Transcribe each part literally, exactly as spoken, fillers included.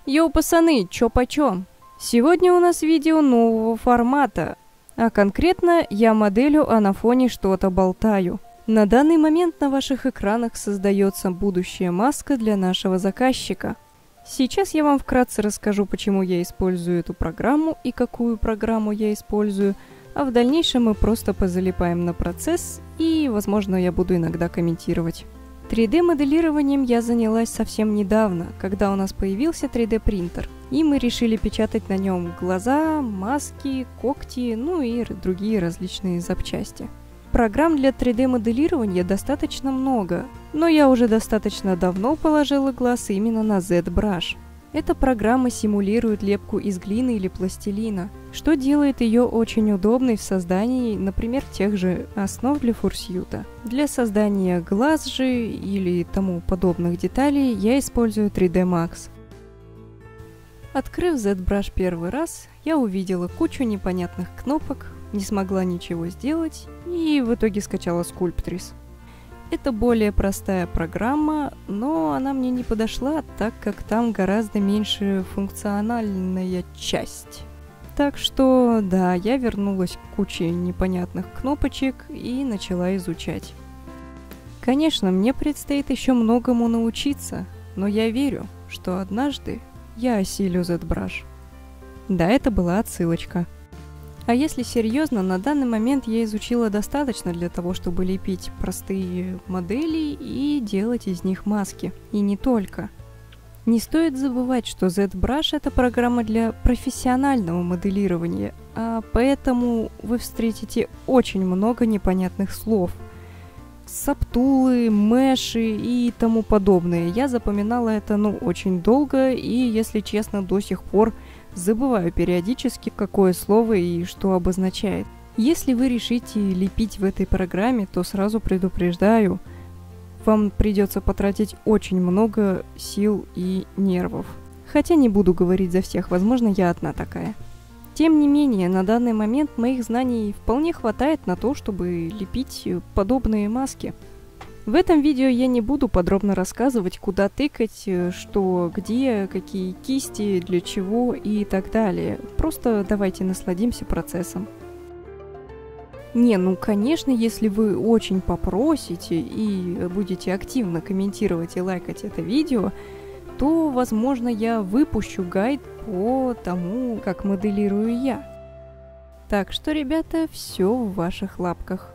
Йоу, пацаны, чё почём? Сегодня у нас видео нового формата, а конкретно я моделю, а на фоне что-то болтаю. На данный момент на ваших экранах создается будущая маска для нашего заказчика. Сейчас я вам вкратце расскажу, почему я использую эту программу и какую программу я использую, а в дальнейшем мы просто позалипаем на процесс и, возможно, я буду иногда комментировать. три дэ-моделированием я занялась совсем недавно, когда у нас появился три дэ-принтер, и мы решили печатать на нем глаза, маски, когти, ну и другие различные запчасти. Программ для три дэ-моделирования достаточно много, но я уже достаточно давно положила глаз именно на зет-браш. Эта программа симулирует лепку из глины или пластилина, что делает ее очень удобной в создании, например, тех же основ для фурсьюта. Для создания глаз же или тому подобных деталей я использую три дэ Max. Открыв зет-браш первый раз, я увидела кучу непонятных кнопок, не смогла ничего сделать и в итоге скачала Sculptris. Это более простая программа, но она мне не подошла, так как там гораздо меньше функциональная часть. Так что, да, я вернулась к куче непонятных кнопочек и начала изучать. Конечно, мне предстоит еще многому научиться, но я верю, что однажды я осилю зет-браш. Да, это была отсылочка. А если серьезно, на данный момент я изучила достаточно для того, чтобы лепить простые модели и делать из них маски. И не только. Не стоит забывать, что зет-браш это программа для профессионального моделирования, а поэтому вы встретите очень много непонятных слов. Сабтулы, мэши и тому подобное. Я запоминала это, ну, очень долго и, если честно, до сих пор забываю периодически, какое слово и что обозначает. Если вы решите лепить в этой программе, то сразу предупреждаю, вам придется потратить очень много сил и нервов. Хотя не буду говорить за всех, возможно, я одна такая. Тем не менее, на данный момент моих знаний вполне хватает на то, чтобы лепить подобные маски. В этом видео я не буду подробно рассказывать, куда тыкать, что, где, какие кисти, для чего и так далее. Просто давайте насладимся процессом. Не, ну конечно, если вы очень попросите и будете активно комментировать и лайкать это видео, то, возможно, я выпущу гайд по тому, как моделирую я. Так что, ребята, все в ваших лапках.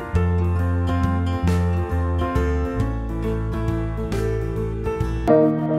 Thank you.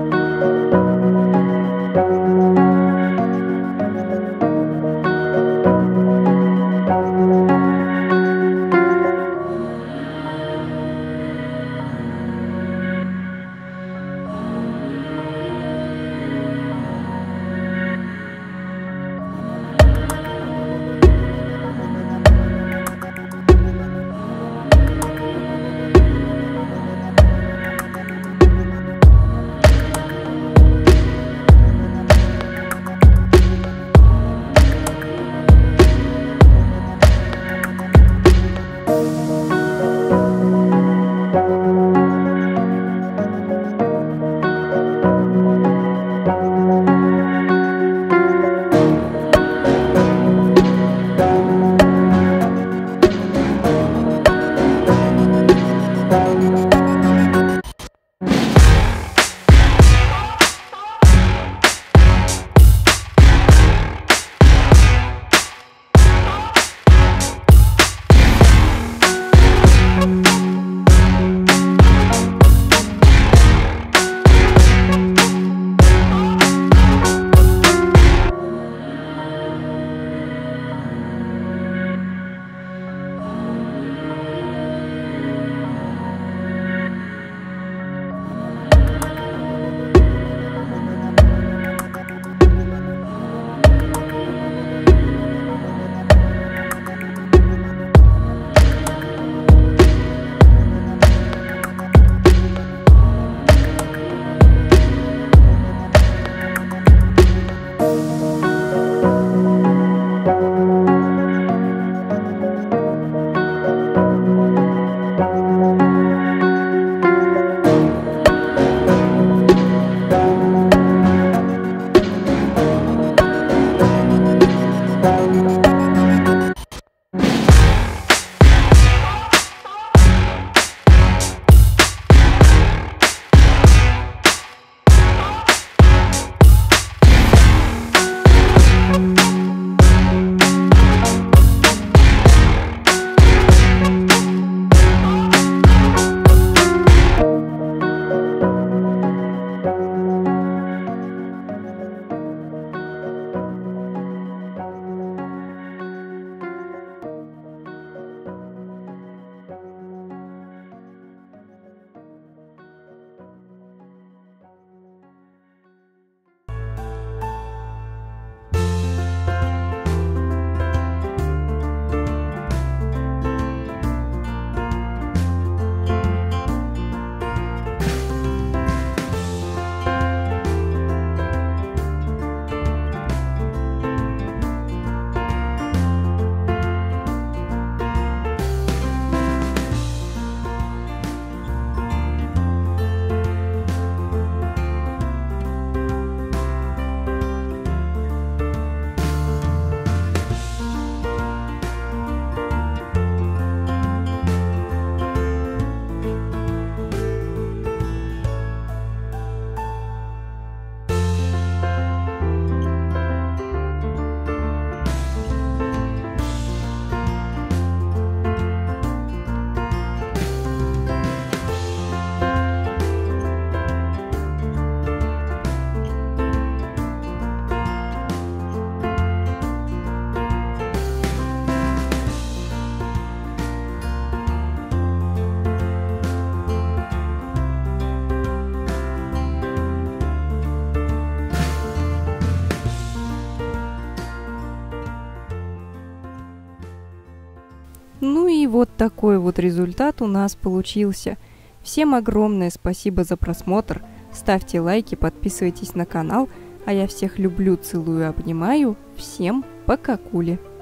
вот такой вот результат у нас получился. Всем огромное спасибо за просмотр. Ставьте лайки, подписывайтесь на канал. А я всех люблю, целую, обнимаю. Всем пока-кули.